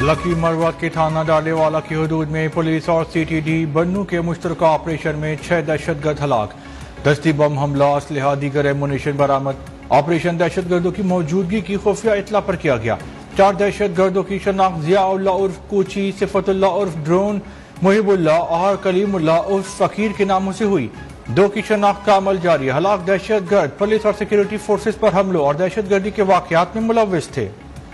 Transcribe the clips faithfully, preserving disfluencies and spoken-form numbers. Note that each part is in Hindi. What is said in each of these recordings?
लकी मरवत के थाना डालेवाला की हदूद में पुलिस और सी टी डी बन्नू के मुश्तरका ऑपरेशन में छह दहशतगर्द हलाक। दस्ती बम हमला, असलहा, दीगर एमुनेशन बरामद। ऑपरेशन दहशतगर्दों की मौजूदगी की खुफिया इतला पर किया गया। चार दहशतगर्दों की शनाख्त जियाउल्ला उर्फ कोची, सिफतुल्ला उर्फ ड्रोन, मुहिबुल्ला और कलीमुल्ला उर्फ फकीर के नामों से हुई। दो की शनाख्त का अमल जारी। हलाक दहशतगर्द पुलिस और सिक्योरिटी फोर्सेस पर हमलों और दहशतगर्दी के वाकयात में मुलव्विस थे।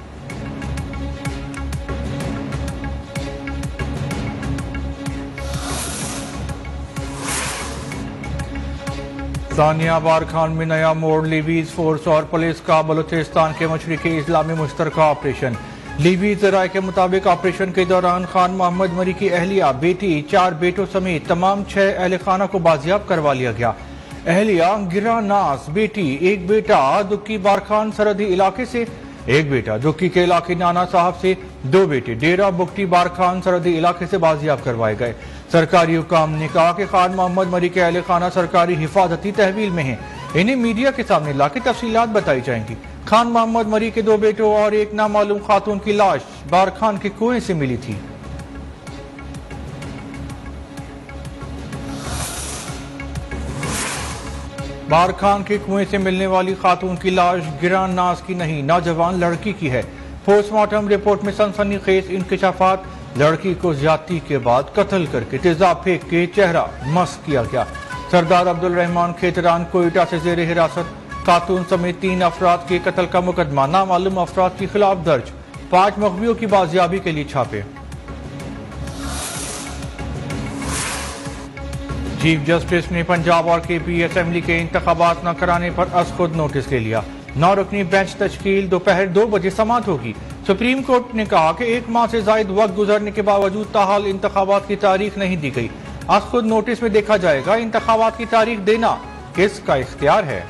सानिया बार खान में नया मोड़। लीवीज फोर्स और पुलिस का बलूचिस्तान के मशरिकी इजला में मुश्तरका ऑपरेशन। लीवीज राय के मुताबिक ऑपरेशन के दौरान खान मोहम्मद मरी की अहलिया, बेटी, चार बेटों समेत तमाम छह अहल खाना को बाजियाब करवा लिया गया। अहलिया गिरा नास, बेटी, एक बेटा दुक्की बार खान सरहदी इलाके से, एक बेटा दुक्की के इलाके नाना साहब से, दो बेटे डेरा बुकटी बार खान सरहदी इलाके से बाजियाब करवाए गए। सरकारी हुकाम ने कहा कि खान मोहम्मद मरी के अहल खाना सरकारी हिफाजती तहवील में हैं। इन्हें मीडिया के सामने लाके तफसीलात बताई जाएंगी। खान मोहम्मद मरी के दो बेटों और एक नामालूम खातून की लाश बार खान के कुएं से मिली थी। बार खान के कुएं से मिलने वाली खातून की लाश गिरान नाज की नहीं, नौजवान लड़की की है। पोस्टमार्टम रिपोर्ट में सनसनीखेज इंकशाफात। लड़की को ज्यादती के बाद कत्ल करके तेजाब फेंक के चेहरा मस्क किया गया। सरदार अब्दुल रहमान खेतरान कोयटा से जेर हिरासत। खातून समेत तीन अफराद के कत्ल का मुकदमा नामालूम अफराद के खिलाफ दर्ज। पांच मुखबियों की बाजियाबी के लिए छापे। चीफ जस्टिस ने पंजाब और के पी असेंबली के इंतखाबात न कराने पर अज खुद नोटिस ले लिया। नौ रुकनी बेंच तश्कील दोपहर दो बजे समात होगी। सुप्रीम कोर्ट ने कहा कि एक माह से जायद वक्त गुजरने के बावजूद ताहाल इंतखाबात की तारीख नहीं दी गई। आज खुद नोटिस में देखा जाएगा इंतखाबात की तारीख देना किसका इख्तियार है।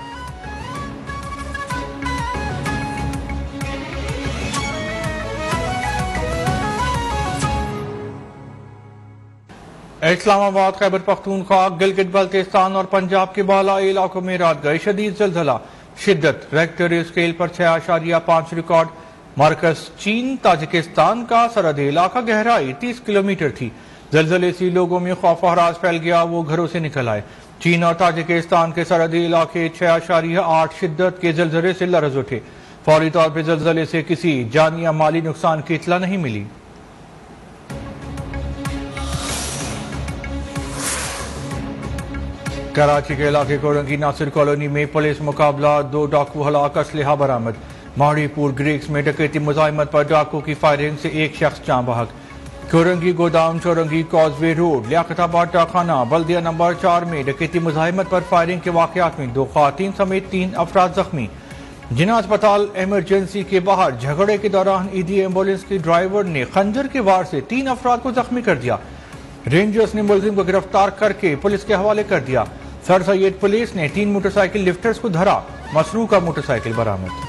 इस्लामाबाद, खैबर पख्तूनख्वा, गिलगित बल्तिस्तान और पंजाब के बाला इलाकों में रात गए शदीद जलजला। शिद्दत रेक्टर स्केल पर छह आशारिया पांच रिकॉर्ड। मरकज चीन ताजिकिस्तान का सरहदी इलाका, गहराई तीस किलोमीटर थी। जलजले से लोगों में खौफ और हरास फैल गया, वो घरों से निकल आए। चीन और ताजिकिस्तान के सरहदी इलाके छह आशारिया आठ शिद्दत के जलजले से लरज उठे। फौरी तौर पर जलजले से किसी जानी या माली नुकसान की इतला नहीं मिली। कराची के इलाके कोरंगी नासिर कॉलोनी में पुलिस मुकाबला, दो डाकू हलाक, असलहा बरामद। माड़ीपुर ग्रीक्स में डकैती मुजाहिमत पर डाकू की फायरिंग से एक शख्स जाँ बहक। कोरंगी गोदाम चौरंगी कॉजवे रोड लियाकताबाद डाखाना बल्दिया नंबर चार में डकैती मुजाहिमत पर फायरिंग के वाकयात में दो खातीन समेत तीन अफराद जख्मी। जिना अस्पताल इमरजेंसी के बाहर झगड़े के दौरान ईडी एम्बुलेंस के ड्राइवर ने खंजर के वार से तीन अफराद को जख्मी कर दिया। रेंजर्स ने मुलजिम को गिरफ्तार करके पुलिस के हवाले कर दिया। सर सैयद पुलिस ने तीन मोटरसाइकिल लिफ्टर्स को धरा। मसरू का मोटरसाइकिल बरामद।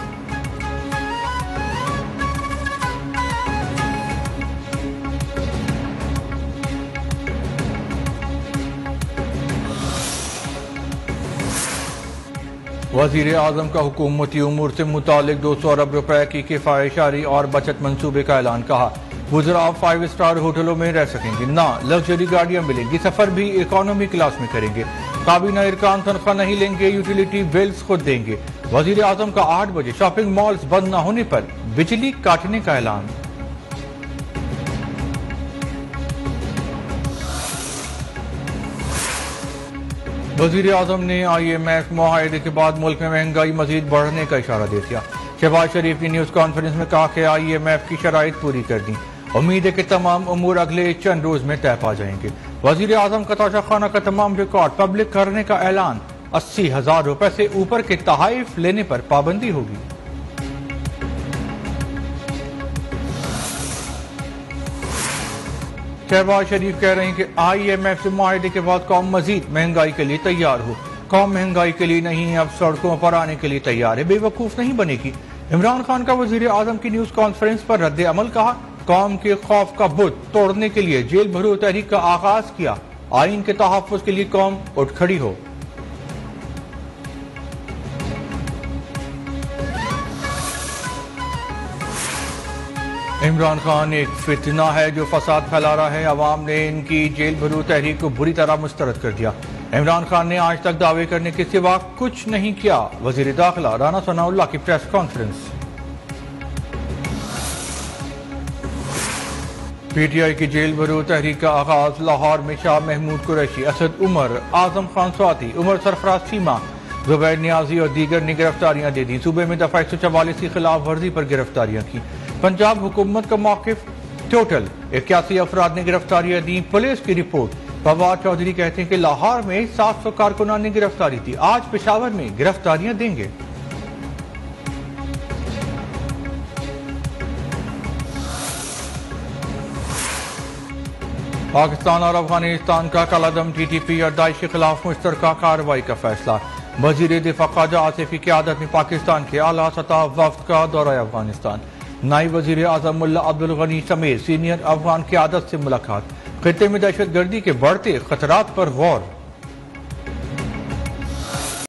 वजीर आजम का हुकूमती उमूर से मुतालिक दो सौ अरब रुपए की किफायशारी और बचत मंसूबे का ऐलान। कहा गुजरात फाइव स्टार होटलों में रह सकेंगे, ना लग्जरी गाड़ियां मिलेंगी, सफर भी इकोनॉमी क्लास में करेंगे। काबीना इरकान तनख्वाह नहीं लेंगे, यूटिलिटी बिल्स खुद देंगे। वजीर आजम का आठ बजे शॉपिंग मॉल्स बंद न होने पर बिजली काटने का ऐलान। वजीर आजम ने आई एम एफ मुआहदे के बाद मुल्क में महंगाई मजीद बढ़ने का इशारा दे दिया। शहबाज शरीफ ने न्यूज कॉन्फ्रेंस में कहा कि आई एम एफ की शराइत पूरी कर दी। उम्मीद है कि तमाम उमूर अगले चंद रोज में तय पा जाएंगे। वजीर आजम का तोशाखाना का तमाम रिकॉर्ड पब्लिक करने का ऐलान। अस्सी हजार रुपए से ऊपर के तहाइफ लेने पर पाबंदी होगी। शहबाज शरीफ कह रहे हैं कि आई एम एफ से मुआहदे के बाद कौम मजीद महंगाई के लिए तैयार हो। कौम महंगाई के लिए नहीं, अब सड़कों पर आने के लिए तैयार है, बेवकूफ नहीं बनेगी। इमरान खान का वजीर आजम की न्यूज कॉन्फ्रेंस पर रद्द अमल। कहा कौम के खौफ का बुत तोड़ने के लिए जेल भरो तहरीक का आगाज किया। आइन के तहफ्फुज के लिए कौम उठ खड़ी हो। इमरान खान एक फितना है जो फसाद फैला रहा है। अवाम ने इनकी जेल भरो तहरीक को बुरी तरह मुस्तरद कर दिया। इमरान खान ने आज तक दावे करने के सिवा कुछ नहीं किया। वजीर दाखिला राना सनाउल्लाह की प्रेस कॉन्फ्रेंस। पीटीआई की जेल भरो तहरीक का आगाज लाहौर में शाह महमूद कुरैशी, असद उमर, आजम खान स्वाति, उमर सरफराज चीमा, जुबैर नियाजी और दीगर ने गिरफ्तारियां दे दी। सूबे में दफा एक सौ चवालीस की खिलाफ वर्जी पर गिरफ्तारियां की। पंजाब हुकूमत का मौकिफ, टोटल इक्यासी अफराद ने गिरफ्तारियां दी। पुलिस की रिपोर्ट, फवाद चौधरी कहते हैं कि लाहौर में सात सौ कारकुनान ने गिरफ्तारी दी, आज पेशावर में गिरफ्तारियां देंगे। पाकिस्तान और अफगानिस्तान का कलादम टीटीपी और दाइश के खिलाफ मुश्तरका कार्रवाई का फैसला। वजीर दिफा ख्वाजा आसिफ की क़यादत में पाकिस्तान के आला सतह वफ्द का दौरा अफगानिस्तान। नायब वजीर आजम मुल्ला अब्दुल गनी समेत सीनियर अफगान क़यादत से मुलाकात। खित्ते में दहशत गर्दी के बढ़ते खतरात पर गौर।